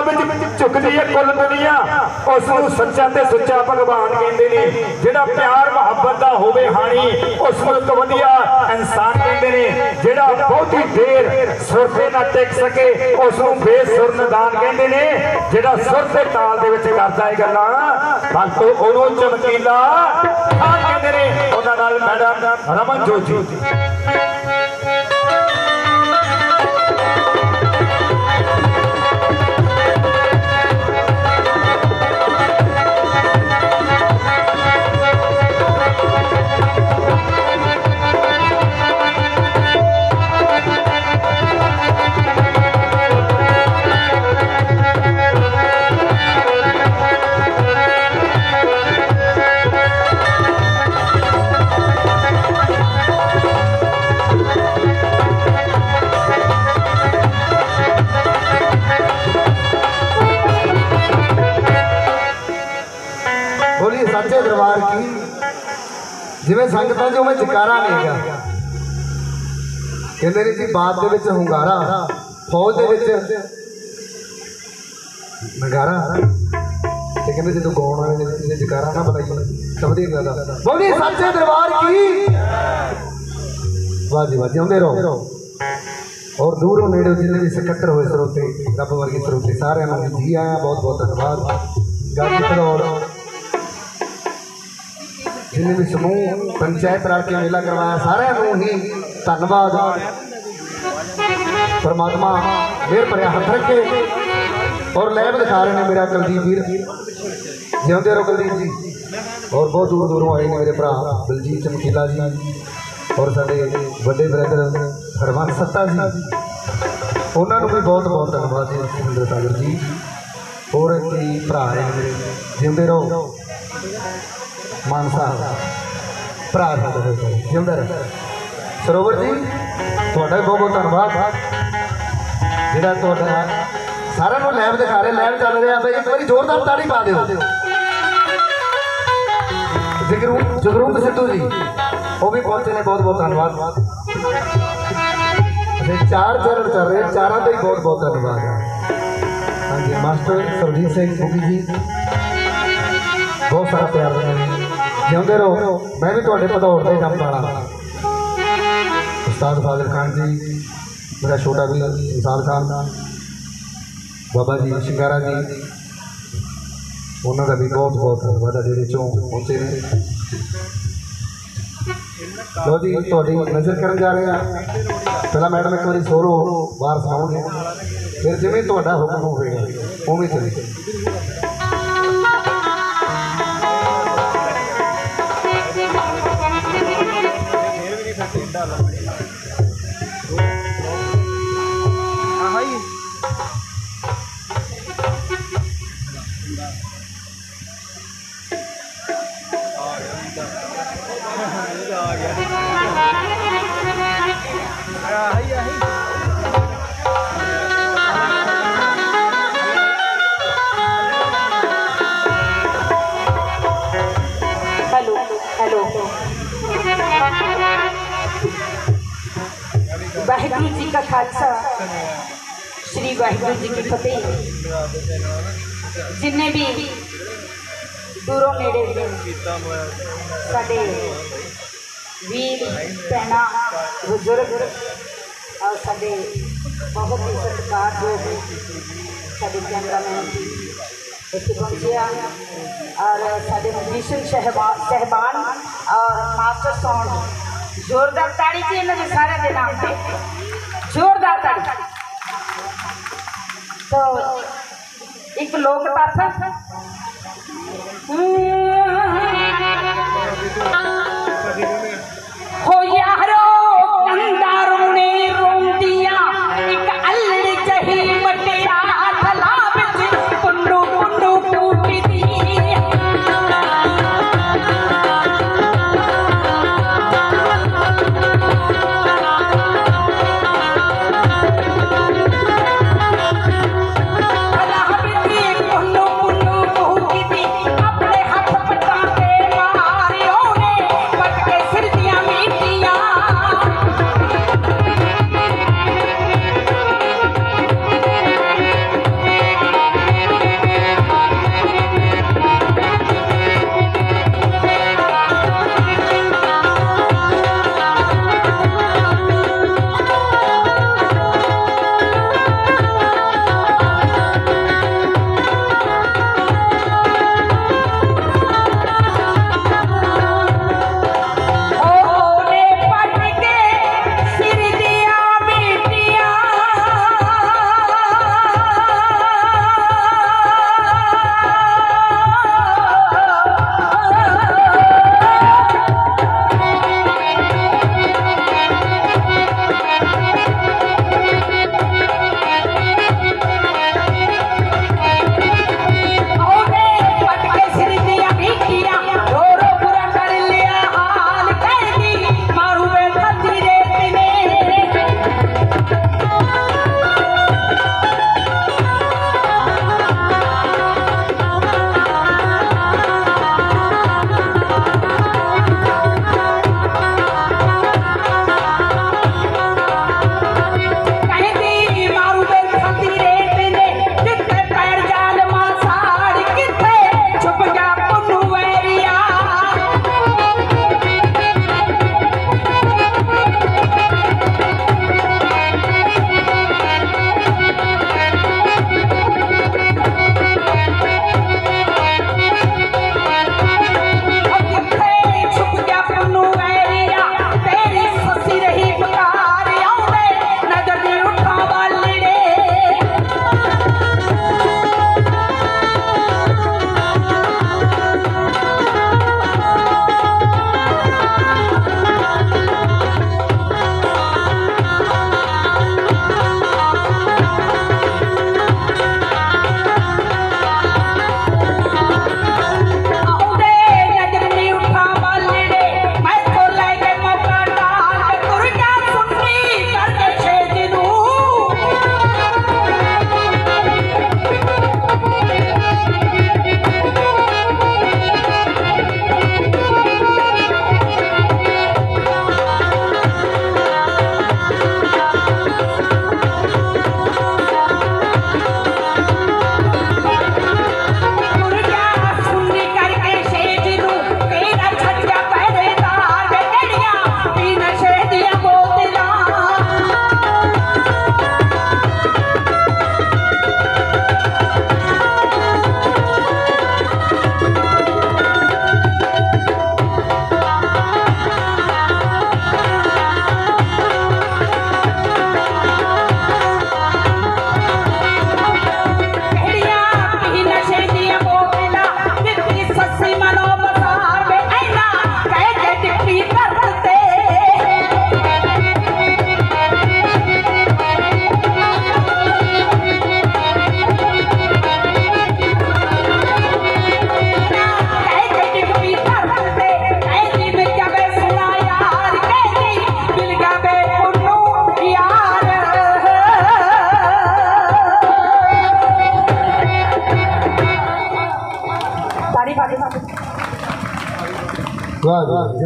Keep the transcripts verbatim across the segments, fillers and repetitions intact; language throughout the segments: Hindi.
विच झुकदी है कुल दुनिया उसनूं सच्चा ते सुच्चा भगवान कहंदे ने। जिहड़ा प्यार मुहब्बत दा होवे हाणी उसनूं इक वधिया इंसान कहंदे ने। जिहड़ा बहुती देर सुर ते ना टिक सके उसनूं बेसुर निदान कहंदे ने। जिहड़ा सुर ते ताल दे विच करदा है गल्लां भगत ओनूं चमकीला खान कहंदे ने। उहनां नाल मैडम रमनजोत जी सच्चे दरबार की जिवें संगतां जो मैं जकारा नहीं गा कहंदे ने जी बात दे विच हुंगारा फौज दे विच नगारा ते कहंदे जदों गाउण वाले ने जकारा ना बुलाइए तां वधिया गल आ। बोली सच्चे दरबार की वाह जी वाह जिउंदे रहो। और दूरों नेड़े जिन्ने भी सकत्तर होए सरोते रब वर्गे सरोते सारे जी आया बहुत बहुत धन्यवाद। गाजी धड़ौड़ जिन्हें भी समूह पंचायत रल के मेला करवाया सारे ही धन्यवाद। परमात्मा मेहर भरिया हथ रखे और लैब दिखा रहे हैं मेरा कुलदीप वीर जिउंदे रहो कुलदीप जी। और बहुत दूर दूरों आए मेरे भरा बलजीत चमकीला जी और साडे वड्डे ब्रदर हरवंश सत्ता जी उन्होंने भी बहुत बहुत धन्यवाद जी। सुंदर सागर जी और कई भरा है मेरे जिउंदे रहो। मान साहब भरा जिउंदा रहे। सरोवर जी थोड़ा बहुत बहुत धन्यवाद जिहड़ा तुहाडा सारे नूं लैब दिखा रहे लैब चल रहा है। एक बार जोरदार ताड़ी पा दो। जगरूप जगरूप सिद्धू जी वो भी पहुंचे ने बहुत बहुत धन्यवाद। चार चरण चल रहे चारों का ही बहुत बहुत धन्यवाद। हाँ जी मास्टर सरजीत सिंह गुगी जी बहुत सारा प्यार देना जिउंदे रहो। मैं भी तुहाडे भदौड़ ते जम पाला उस्ताद फाजिल खान जी मेरा छोटा भी विशाल खान बाबा जी शिंगारा जी उन्होंने भी बहुत बहुत धन्यवाद है जेडे चों पहुंचे ने। लो जी तुहाडी नज़र करन जा रहे हैं। पहला मैडम एक बार सोरो बाहर सुनाओगे फिर जिवें तुहाडा हुक्म होवेगा उवें चले। वाहिगुरु जी का खालसा श्री वाहिगुरु जी की फतेह। जिन्ने भी दूरों नेड़े साडे वीर भैणा बुजुर्ग और साडे बहुत ही सत्कार जो साडे कैमरामैन इतने पहुंचे और साडे म्यूजिशियन साहबान और मास्टर साउंड जोरदार ताड़ी चाहिए इन्होंने सारे के नाम पे जोरदार ताड़ी। तो एक लोक कथा हो यारो कंदारों ने रोम दिया एक अल्लड़ जही मटिया थला विच कुंडू कुंडू फूटी दी। अपने हाथ पटा के मारियों ने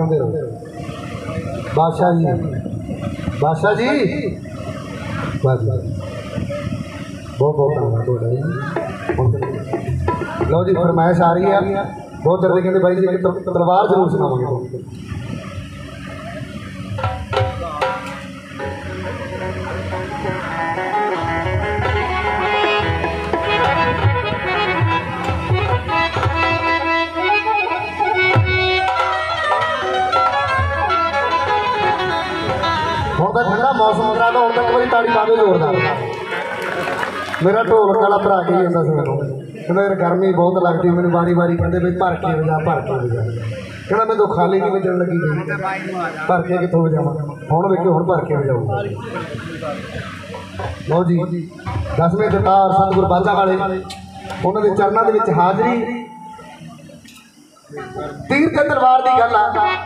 जिंदे रहो बादशाह जी बादशाह जी बस बहुत बहुत धन्यवाद ਤੁਹਾਡਾ ਜੀ लो जी फरमाइश आ रही है बहुत दर्द कहते भाई जी तलवार जरूर सुनाओगे ਹੁਣ ਤਾਂ ਠੰਡਾ ਮੌਸਮ ਕਰਾ ਦੋ ਹੁਣ ਤੱਕ ਵਾਰੀ ਤਾੜੀ ਮਾਰੇ ਜ਼ੋਰਦਾਰ मेरा ढोलक वाला भरा के ਜਾਂਦਾ ਸੀ ਮੈਨੂੰ ਕਹਿੰਦਾ ਯਾਰ ਗਰਮੀ ਬਹੁਤ ਲੱਗਦੀ ਮੈਨੂੰ ਵਾਰੀ ਵਾਰੀ ਕਹਿੰਦੇ ਵੀ ਭਰ ਕੇ ਵਜਾ ਭਰ ਕੇ ਵਜਾ ਕਹਿੰਦਾ ਮੈਂ ਤਾਂ ਖਾਲੀ ਨਹੀਂ ਵਜਣ ਲੱਗੀ ਗਈ ਭਰ ਕੇ ਕਿੱਥੋਂ ਵਜਾਵਾਂ ਹੁਣ ਵੇਖੋ ਹੁਣ ਭਰ ਕੇ ਵਜਾਊਗਾ ਲਓ ਜੀ ਦਸਵੇਂ ਦਤਾਰ ਸਤਿਗੁਰ ਬਾਜਾ ਵਾਲੇ ਉਹਨਾਂ ਦੇ ਚਰਨਾਂ ਦੇ ਵਿੱਚ ਹਾਜ਼ਰੀ ਤੀਰ ਤੇ ਤਲਵਾਰ ਦੀ ਗੱਲ ਆ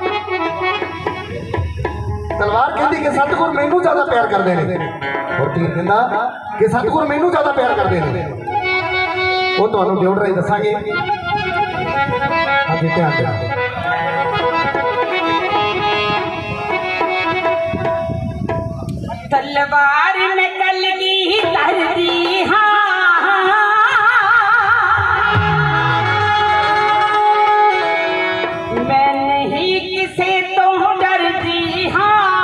तलवार कहती कि सतगुर मैनू ज्यादा प्यार करते हैं और तीर कहता कि सतगुर मैनू ज्यादा प्यार करते हैं वो तुहानू दिउड़ राही दसांगे अगे ध्यान देना तलवार में कलगी धरती हाँ मैं नहीं किसे तो डरती हाँ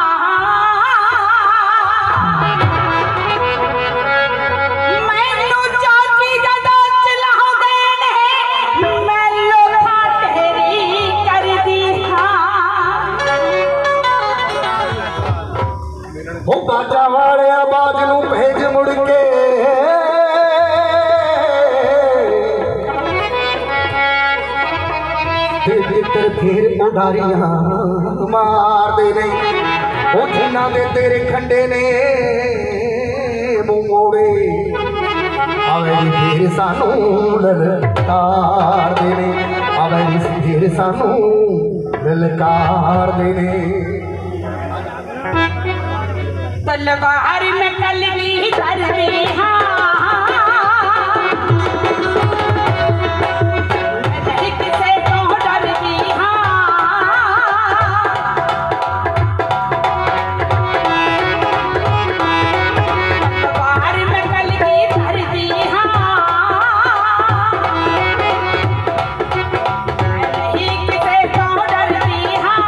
बाजा वाले आबाद नू भेज मुड़ के फिर उडारियां मार दे नहीं वो जिन्ना दे तेरे खंडे ने मुंह मोड़े आवे फिर सानू ललकार दे ने आवे फिर सानू ललकार दे ने तलवार में कलगी धरती हाँ नहीं किसे तो डरती हाँ तलवार में कलगी धरती हाँ नहीं किसे तो डरती हाँ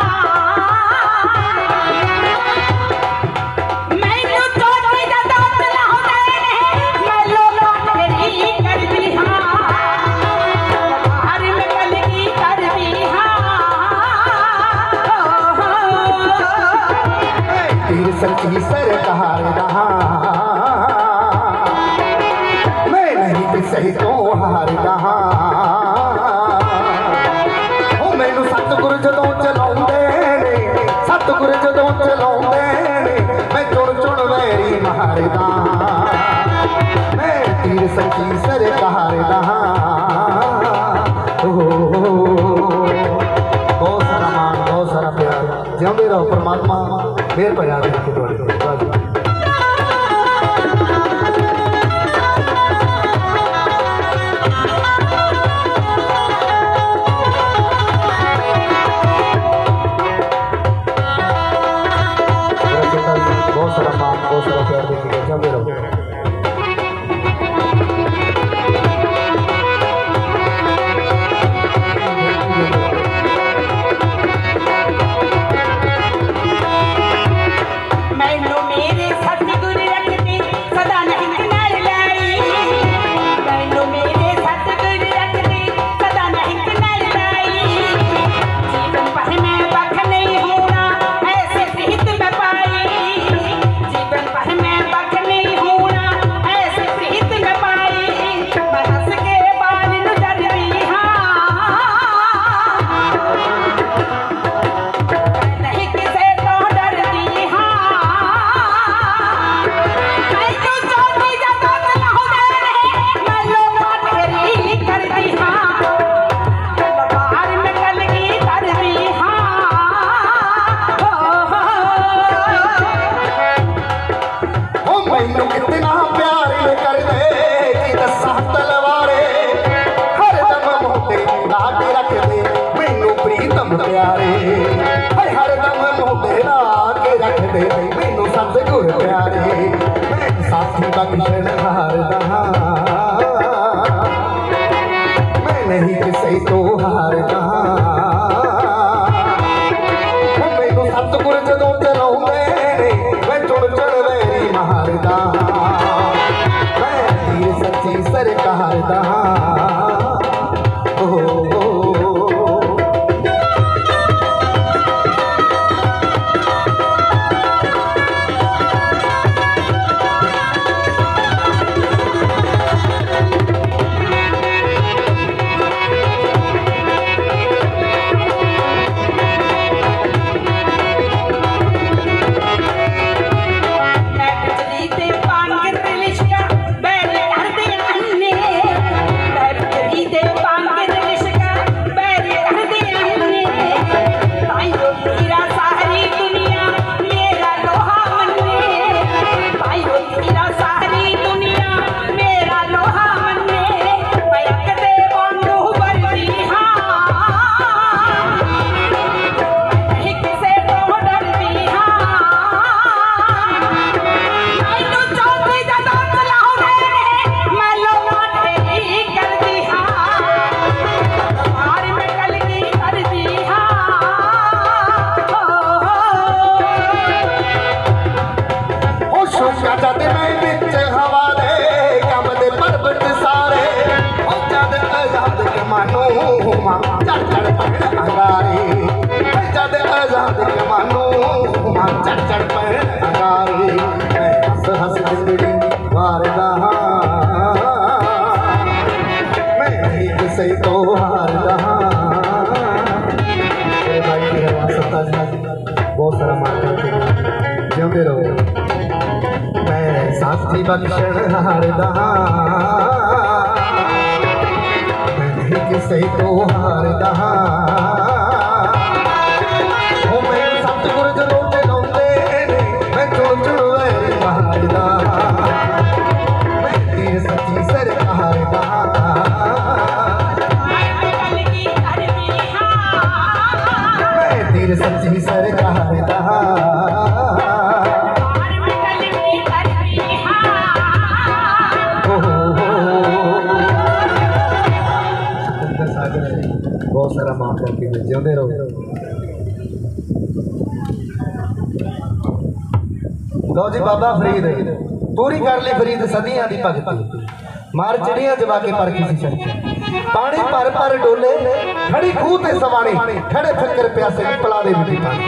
सच्ची सरकार रहा मैं नहीं तो सही तो हार रहा मैनू सतगुर जदों चलाउंदे ने सतगुर जदों चलाउंदे ने मैं चुन चुन वैरी मारदा मैं तीर सच्ची सरकार रहा बहुत सारा मान बहुत सारा प्यार जिंदे रहो परमात्मा मेर पर याद रखो थोड़ी थोड़ी बहुत सारा मान बहुत सारा प्यार देखिएगा जमते रहो मैनू मेरे देख मानो चढ़ चढ़ पर अंगारे मैं हंस हंस जिंदगी वारदा मैं नहीं किसे तो हारदा मेरे भाई की रवा सत्ता जी बहुत सारा मार करते जिंदे रहो मैं साथी बख्शण हारदा मैं नहीं किसे तो हारदा सच्ची सरकार बहुत सारा माफ करके जिंदे रहो। लो जी बाबा फरीद पूरी कर ली फरीद सदियां दी भगती मार चिड़ियां जवा के पर किसी सच्ची पानी पर पर डोले खड़ी खूह ते सवाणी खड़े फक्कर प्यासे पला दे मिट्टी पानी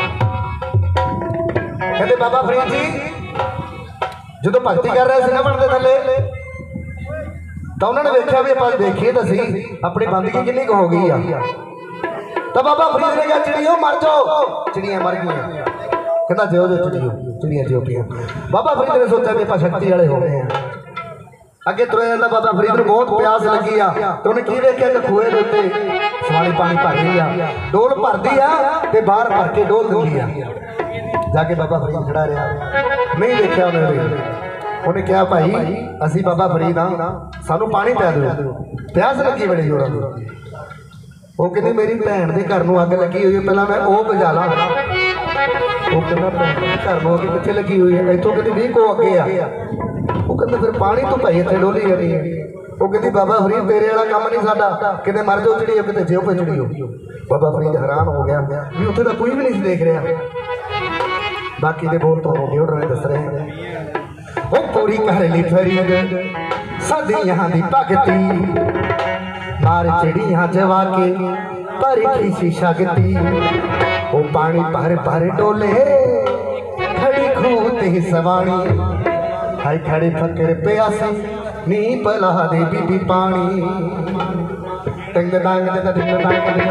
कहते बाबा फरीद जी जो भगती कर रहे थे ना बनते थले तो उन्होंने देखा भी आप देखिए तो सही अपनी बंदगी कितनी हो गई है तो बाबा फरीद ने कहा चिड़ियों मर जाओ चिड़ियां मर गई कहता जो जो चिड़ियों चिड़ियां जो पिया बाबा फरीद ने सोचा भी आप शक्ति वाले हो गए हैं अगे तुरे जाता बाबा फरीद को बहुत प्यास लगी आ तो उन्हें की देखा कि खूहे के उत्ते सवाली पानी भर रही आ डोल भरती आ ते बाहर भर के डोल दिंदी आ जाके बाबा फरीद खड़ा रहा नहीं देखा उन्हें उन्हें कहा भाई असी बाबा फरीद हाँ सानू पानी पै दो प्यास लगी बड़ी जोर वो कहती मेरी भैन के घर में अग लगी हुई है पहला मैं वो बुझा ला वो कहना भैन घर में अग पिछे लगी हुई है इतों कहती भी को अगे आ वो कहते फिर पानी तो भाई इतने डोली जानी है वो कहती बाबा फरीद तेरे वाला काम नहीं साडा किते मर जाओ चिड़ियो किते जियो पे चिड़ियो बाबा फरीद हैरान हो गया भी उत्थे तो कोई भी नहीं देख रहा बाकी दे बोल तो होगी उन्होंने दस रहे हैं वो पूरी कर ली फरीद सदियां दी भगती मार चिड़ियां जवा के पर किसी शक्ति वो पानी भर भर डोले खड़ी खूह ते सवाणी हाय खड़े फकर प्यासे नी पला दे बीबी पानी टंग डांग दे टंग डांग दे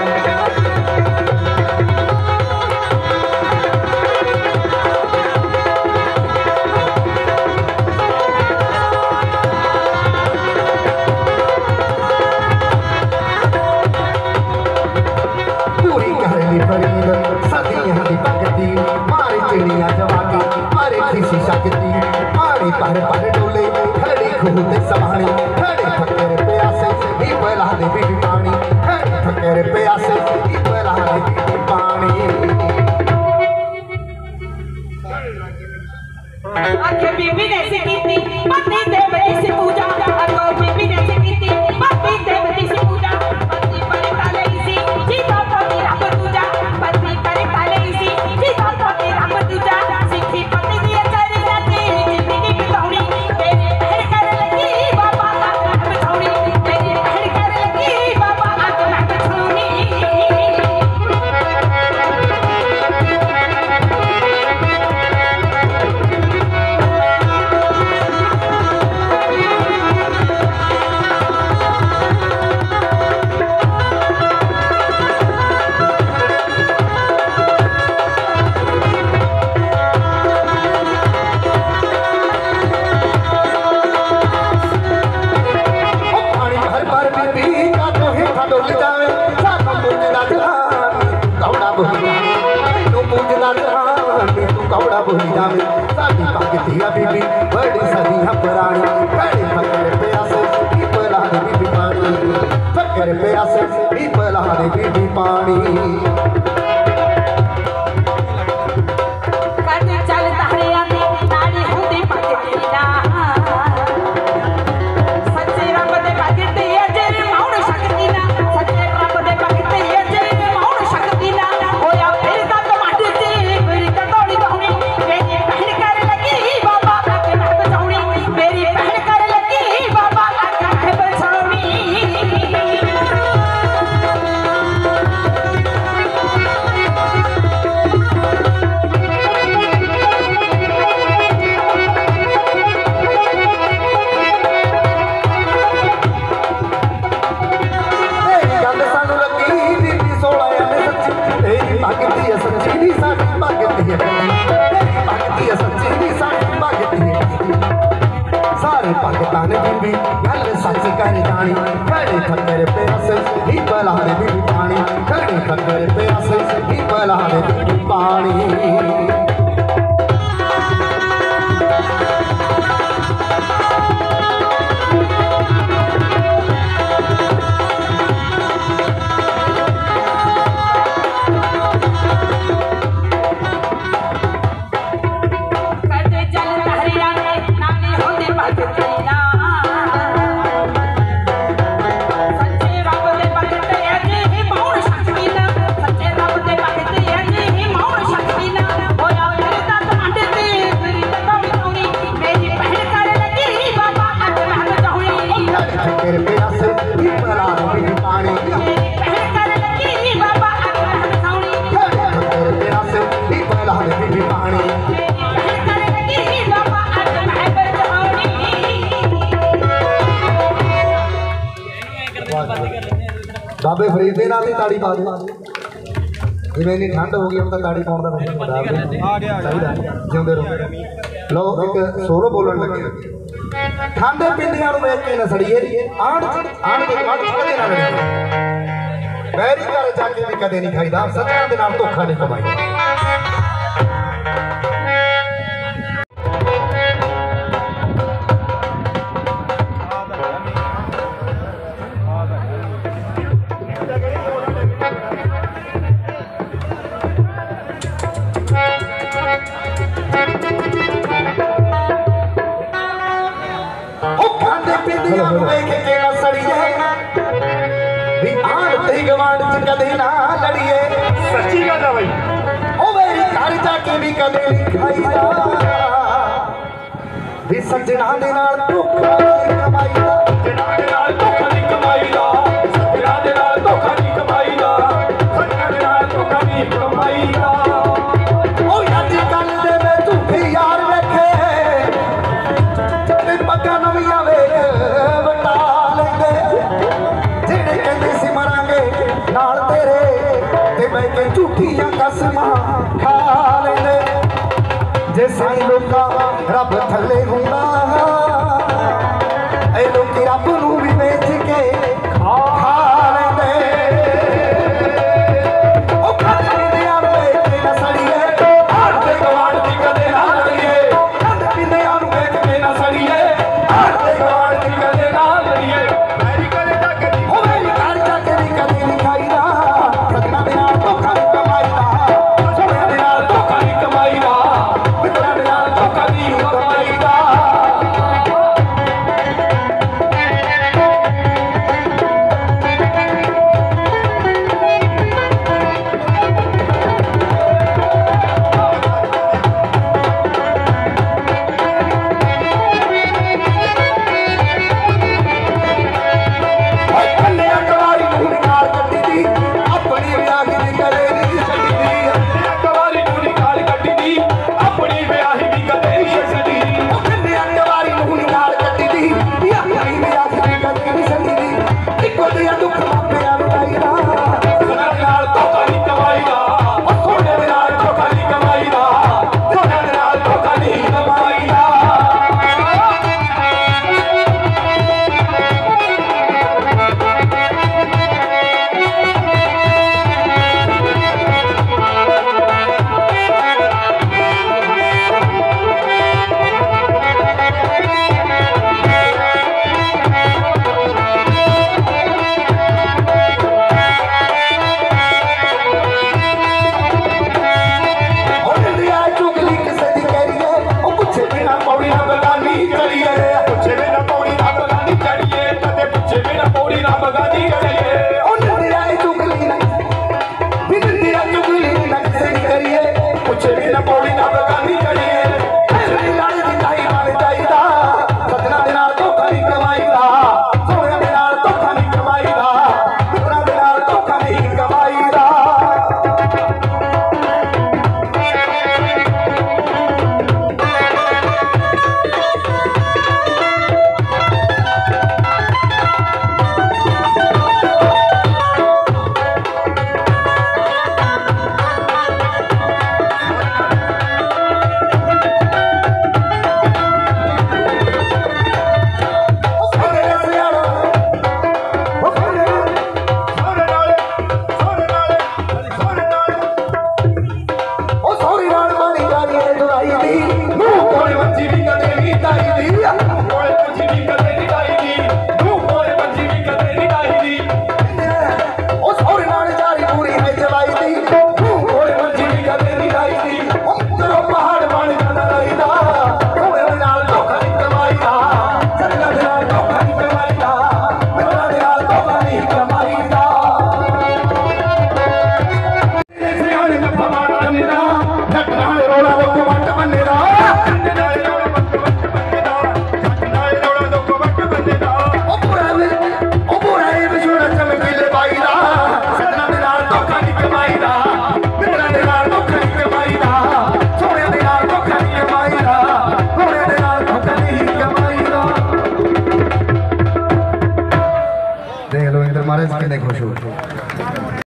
पूरी कहली फरीद सदियां दी भगती मारी चिड़ियां जवा के मारे किसी शक्ति पानी पर पर डोले खड़ी खूह ते सवाणी खड़े फकर प्यासे नी पला दे बीबी पानी खड़े फकर प्यासे नी पला दे बीबी पानी आखे बीबी ने से कीती पति देवती से पूजा अको बीबी ने से कीती पति देवती से पूजा पति पर ताले इसी जीता तो तेरा पूजा पति पर ताले इसी जीता तो तेरा पूजा सिखी पति दिए चरी जाती जिंदगी बिताउनी तेरी बहन कर लगी बाबा आग में बिछौनी तेरी बहन कर लगी बाबा आग में बिछौनी भूली जावे साडी भगती बीबी बड़ी सदियां पुरानी खड़े फकर प्यासे नी पला दे बीबी पानी फकर प्यासे नी पला दे बीबी पानी कद चल तारे आंदी नारी हुंदी भगती ना सच्चे रब दे भगती अजर मौन शक्ति ना सच्चे रब दे भगती अजर मौन शक्ति ना होया फिर दा टमाटर दी फिर दा तोड़ी बहुनी मेरी बहन कर लगी बाबा आग में बचाउनी मेरी बहन कर लगी बाबा आग में बचाउनी बाबे फरीद दे नाल दी ताड़ी पा दे जिवें इन्नी ठंड हो गई हम तो ताड़ी पाउण दा नहीं पता चाहिदा जिउंदे रहो लो एक सोलो बोलण लगे ठंडे पिंडियां नूं वेख के न सड़ीए आड़ आड़ दे आड़ कदे ना लड़े बैरी घर जाके भी कदे नहीं खाईदा सत्यां दे नाल धोखा नहीं कमाईदा कदे ना लड़िए सच्ची गल है भाई ओ मेरी घर जाके भी कदे नहीं खाईदा भी सजना दे नाल धोखा नहीं कमाईदा सजना दे नाल धोखा नहीं कमाईदा सजना दे नाल धोखा नहीं कमाईदा सजना दे नाल धोखा नहीं कमाईदा ओ अज कल दे मैं झूठे यार वेखे ते पक्का नवीं वेख वटा लेंदे जेड़े कहंदे सी मरांगे नाल तेरे ते मैं के झूठियां कसमां खा लेंदे जे साईं लोका रब थल्ले हुंदा